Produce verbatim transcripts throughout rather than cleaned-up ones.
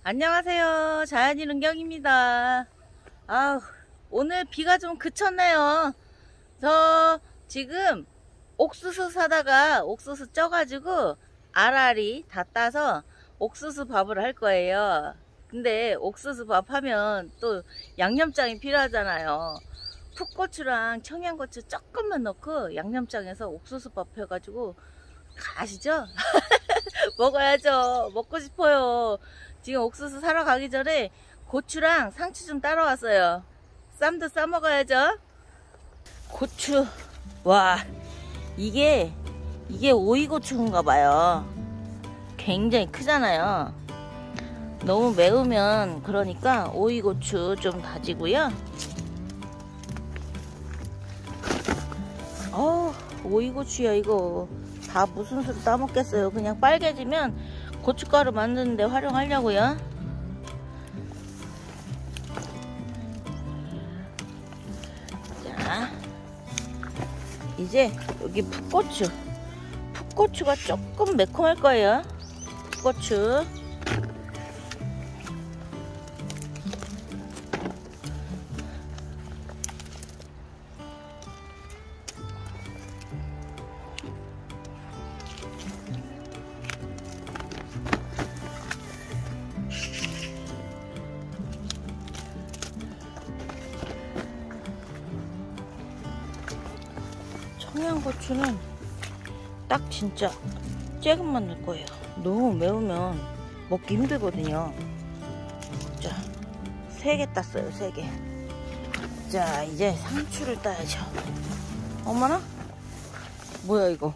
안녕하세요. 자연이 능경입니다. 아, 오늘 비가 좀 그쳤네요. 저 지금 옥수수 사다가 옥수수 쪄가지고 알알이 다 따서 옥수수 밥을 할 거예요. 근데 옥수수 밥 하면 또 양념장이 필요하잖아요. 풋고추랑 청양고추 조금만 넣고 양념장에서 옥수수 밥 해가지고 가시죠? 먹어야죠. 먹고 싶어요. 지금 옥수수 사러 가기 전에 고추랑 상추 좀 따라왔어요. 쌈도 싸 먹어야죠. 고추, 와, 이게 이게 오이고추인가 봐요. 굉장히 크잖아요. 너무 매우면 그러니까 오이고추 좀 다지고요. 어, 오이고추야 이거 다 무슨 수로 따먹겠어요. 그냥 빨개지면 고춧가루 만드는데 활용하려고요. 자, 이제 여기 풋고추 풋고추가 조금 매콤할 거예요. 풋고추 청양고추는 딱 진짜 조금만 넣을 거예요. 너무 매우면 먹기 힘들거든요. 자, 세 개 땄어요. 세 개. 자, 이제 상추를 따야죠. 어머나? 뭐야 이거?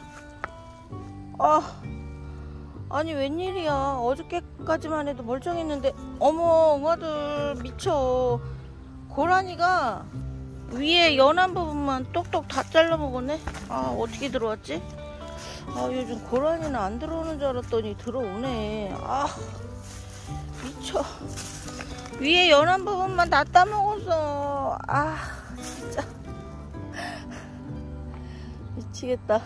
아, 아니 웬일이야. 어저께까지만 해도 멀쩡했는데 어머 응아들 미쳐. 고라니가 위에 연한 부분만 똑똑 다 잘라 먹었네. 아, 어떻게 들어왔지? 아, 요즘 고라니는 안 들어오는 줄 알았더니 들어오네. 아, 미쳐. 위에 연한 부분만 다 따먹었어. 아, 진짜 미치겠다.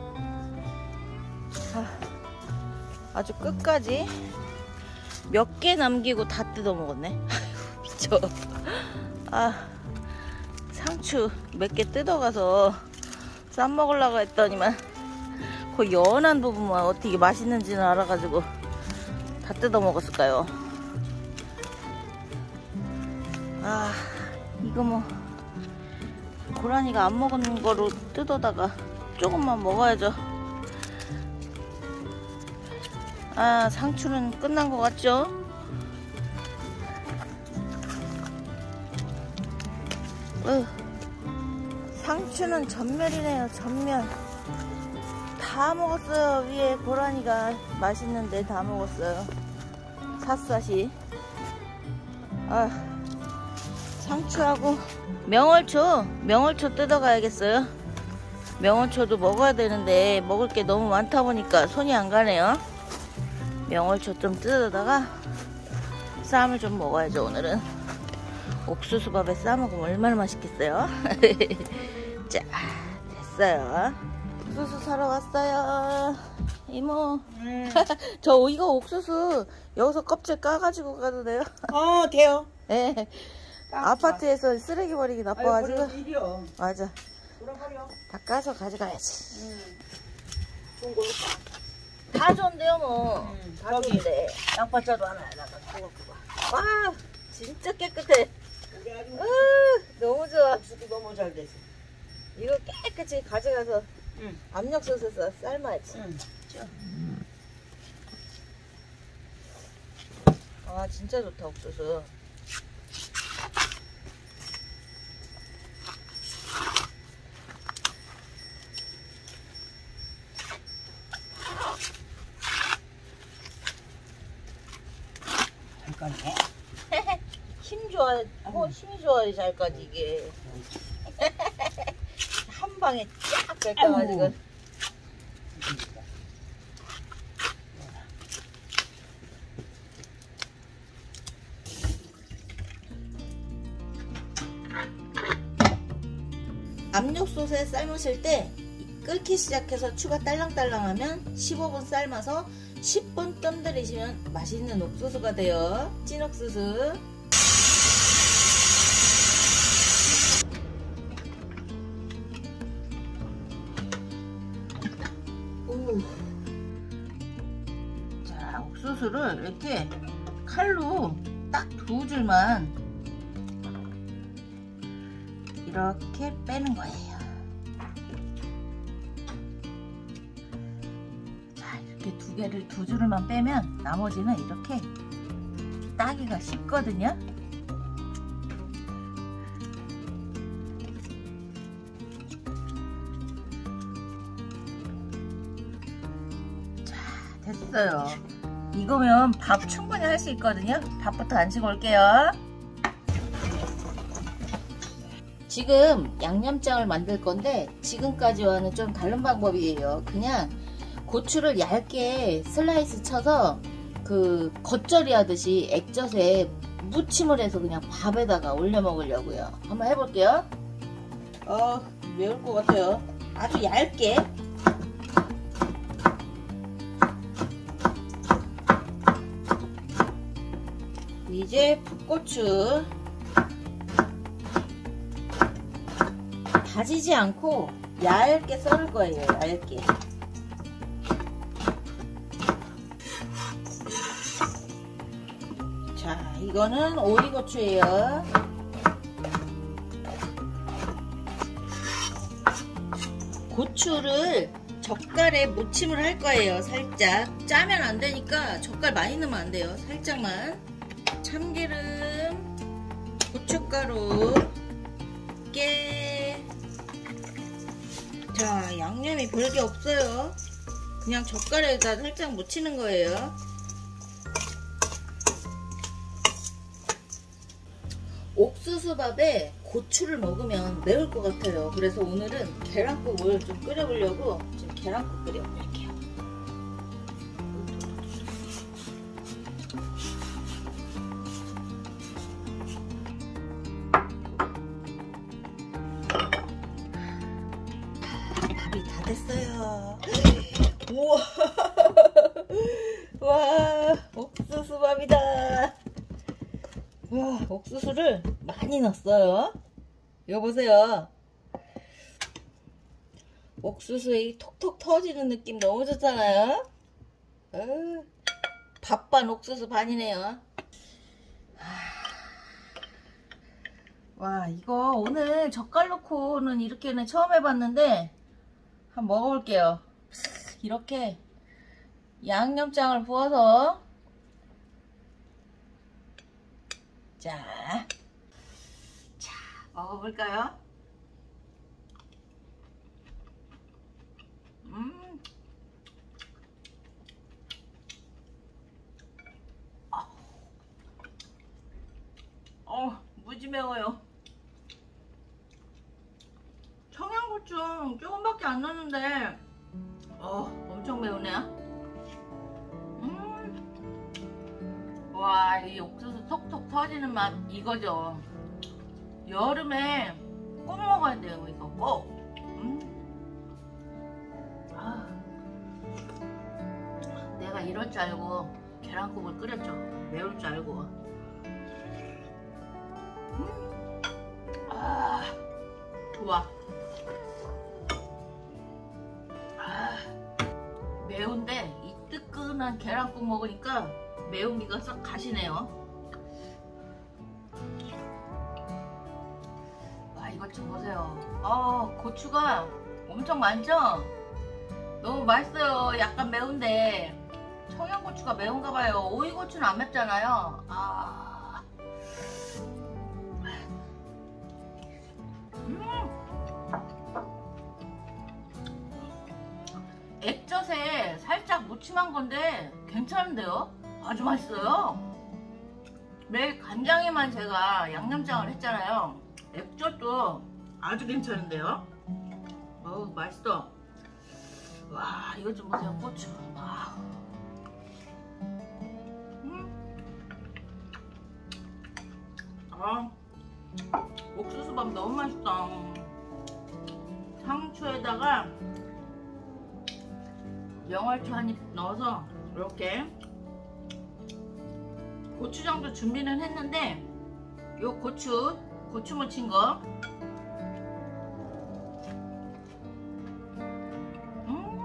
아, 아주 끝까지 몇 개 남기고 다 뜯어 먹었네. 아이고, 미쳐. 아, 상추 몇 개 뜯어가서 쌈 먹으려고 했더니만 그 연한 부분만 어떻게 맛있는지는 알아가지고 다 뜯어 먹었을까요? 아, 이거 뭐 고라니가 안 먹은 거로 뜯어다가 조금만 먹어야죠. 아, 상추는 끝난 것 같죠? 으, 상추는 전멸이네요. 전멸. 다 먹었어요. 위에 고라니가 맛있는데 다 먹었어요. 샅샅이. 아, 상추하고 명월초 명월초 뜯어가야겠어요. 명월초도 먹어야 되는데 먹을 게 너무 많다 보니까 손이 안 가네요. 명월초 좀 뜯어다가 쌈을 좀 먹어야죠. 오늘은 옥수수밥에 싸먹으면 얼마나 맛있겠어요. 자, 됐어요. 옥수수 사러 왔어요. 이모. 음. 저 이거 옥수수 여기서 껍질 까가지고 가도 돼요? 어, 돼요. 네. 아파트에서 쓰레기 버리기 나빠가지고. 아유, 맞아. 돌아버려. 다 까서 가져가야지. 음. 좋은 걸로 까. 다 좋은데요 뭐. 음, 다 좋은데 양파자도 하나 나가. 그거 그거. 와, 진짜 깨끗해. 으, 너무 좋아. 옥수수 너무 잘 돼서. 이거 깨끗이 가져가서 응. 압력솥에서 삶아야지. 응. 아, 진짜 좋다 옥수수. 잠깐만. 힘 좋아. 어, 힘이 좋아야 잘까지 이게. 한 방에 쫙 뺏겨가지고. 압력솥에 삶으실 때 끓기 시작해서 추가 딸랑딸랑하면 십오 분 삶아서 십 분 뜸 들이시면 맛있는 옥수수가 돼요. 찐 옥수수. 오. 자, 옥수수를 이렇게 칼로 딱 두 줄만 이렇게 빼는 거예요. 자, 이렇게 두 개를 두 줄만 빼면 나머지는 이렇게 따기가 쉽거든요. 자, 됐어요. 이거면 밥 충분히 할 수 있거든요. 밥부터 안 치고 올게요. 지금 양념장을 만들 건데 지금까지와는 좀 다른 방법이에요. 그냥 고추를 얇게 슬라이스 쳐서 그 겉절이 하듯이 액젓에 무침을 해서 그냥 밥에다가 올려 먹으려고요. 한번 해볼게요. 어, 매울 것 같아요. 아주 얇게. 이제 풋고추 다지지 않고 얇게 썰을 거예요. 얇게. 자, 이거는 오이고추예요. 고추를 젓갈에 무침을 할 거예요. 살짝 짜면 안 되니까 젓갈 많이 넣으면 안 돼요. 살짝만. 참기름, 고춧가루, 깨. 자, 양념이 별게 없어요. 그냥 젓갈에다 살짝 묻히는 거예요. 옥수수밥에 고추를 먹으면 매울 것 같아요. 그래서 오늘은 계란국을 좀 끓여보려고 지금 계란국 끓여볼게요. 됐어요. 우와, 와, 옥수수밥이다. 와, 옥수수를 많이 넣었어요. 이거 보세요. 옥수수의 톡톡 터지는 느낌 너무 좋잖아요. 어, 밥반 옥수수 반이네요. 와, 이거 오늘 젓갈 넣고는 이렇게는 처음 해봤는데 한번 먹어볼게요. 이렇게 양념장을 부어서 자, 자 먹어볼까요? 음, 어, 무지 매워요. 청양고추 조금밖에 안 넣었는데 어, 엄청 매우네요. 음, 와, 이 옥수수 톡톡 터지는 맛 이거죠. 여름에 꼭 먹어야 돼요. 이거 꼭. 음. 아, 내가 이럴 줄 알고 계란국을 끓였죠. 매울 줄 알고. 음. 아, 좋아. 매운데 이 뜨끈한 계란국 먹으니까 매운기가 싹 가시네요. 와, 이것 좀 보세요. 어, 고추가 엄청 많죠? 너무 맛있어요. 약간 매운데 청양고추가 매운가 봐요. 오이고추는 안 맵잖아요. 아, 액젓에 살짝 무침한 건데 괜찮은데요? 아주 맛있어요. 매일 간장에만 제가 양념장을 했잖아요. 액젓도 아주 괜찮은데요? 어우, 맛있어. 와, 이거 좀 보세요. 고추. 와. 음. 아, 옥수수밥 너무 맛있다. 상추에다가 명월초 한 입 넣어서 이렇게 고추장도 준비는 했는데 요 고추 고추 무친 거 음.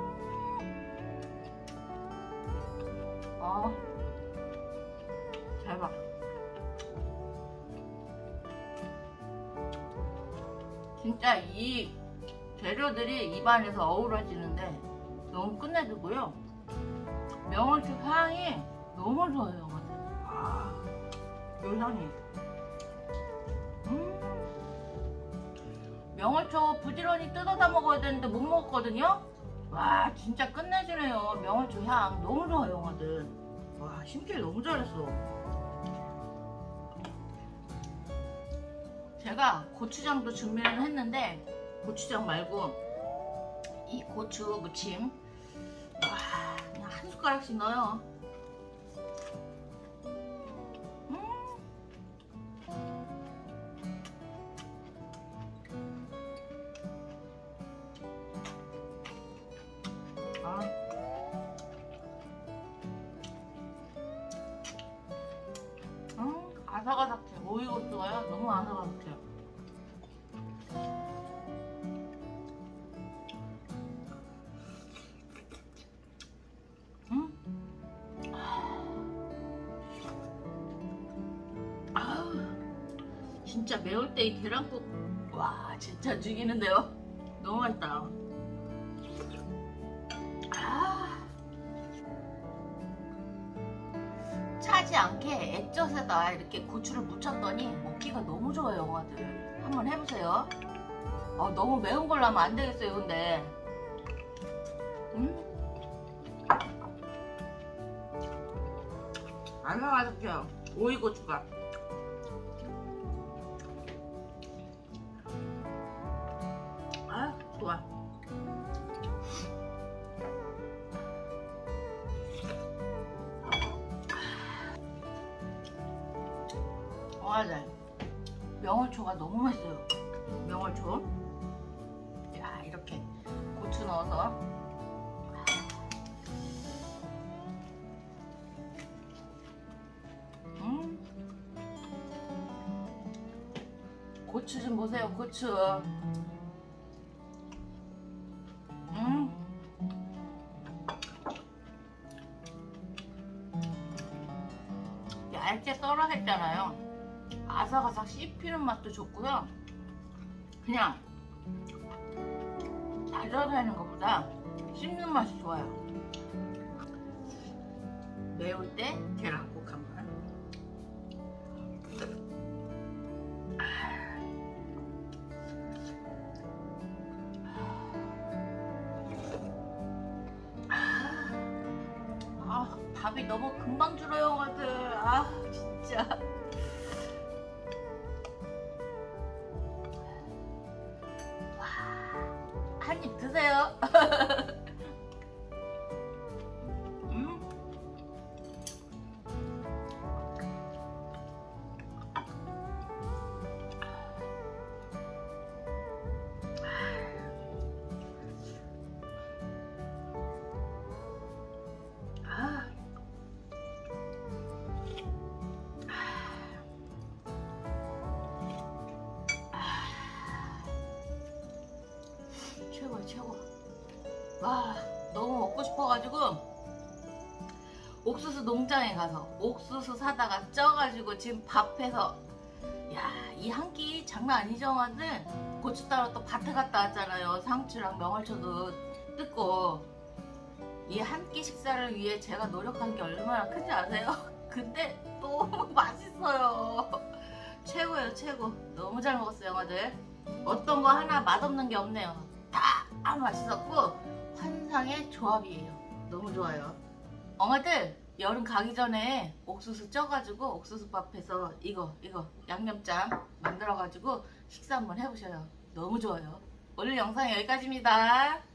아, 잘 봐. 진짜 이 재료들이 입안에서 어우러지는데 너무 끝내주고요. 명월초 향이 너무 좋아요. 아, 요 향이. 음. 명월초 부지런히 뜯어다 먹어야 되는데 못 먹었거든요. 와, 진짜 끝내주네요. 명월초 향 너무 좋아요, 영화들. 와, 심길 너무 잘했어. 제가 고추장도 준비를 했는데 고추장 말고 이 고추 무침, 와, 그냥 한 숟가락씩 넣어요. 음. 아. 음, 아삭아삭해. 오이고추가요 너무 아삭아삭해요. 진짜 매울 때 이 계란국, 와, 진짜 죽이는데요. 너무 맛있다. 아, 차지 않게 액젓에다 이렇게 고추를 묻혔더니 먹기가 너무 좋아요, 영화들. 한번 해보세요. 어, 너무 매운 걸로 하면 안 되겠어요, 근데. 음? 아삭아삭해요, 오이고추가. 아, 좋아. 와, 네. 명월초가 너무 맛있어요. 명월초. 야, 이렇게 고추 넣어서. 음. 고추 좀 보세요, 고추. 음. 얇게 썰어 했잖아요. 아삭아삭 씹히는 맛도 좋고요. 그냥 다져서 하는 것보다 씹는 맛이 좋아요. 매울 때 계란국 한번. 아, 밥이 너무 금방 줄어요, 형아들. 아, 진짜. 와, 한 입 드세요. 음? 최고야, 최고. 와, 너무 먹고 싶어가지고 옥수수 농장에 가서 옥수수 사다가 쪄가지고 지금 밥해서, 야, 이 한 끼 장난 아니죠, 형아들? 고추 따러 또 밭에 갔다 왔잖아요. 상추랑 명월초도 뜯고. 이 한 끼 식사를 위해 제가 노력한 게 얼마나 큰지 아세요? 근데 너무 맛있어요. 최고예요, 최고. 너무 잘 먹었어요, 형아들. 어떤 거 하나 맛없는 게 없네요. 다 맛있었고 환상의 조합이에요. 너무 좋아요. 엉아들, 여름 가기 전에 옥수수 쪄가지고 옥수수밥해서 이거 이거 양념장 만들어가지고 식사 한번 해보셔요. 너무 좋아요. 오늘 영상 여기까지입니다.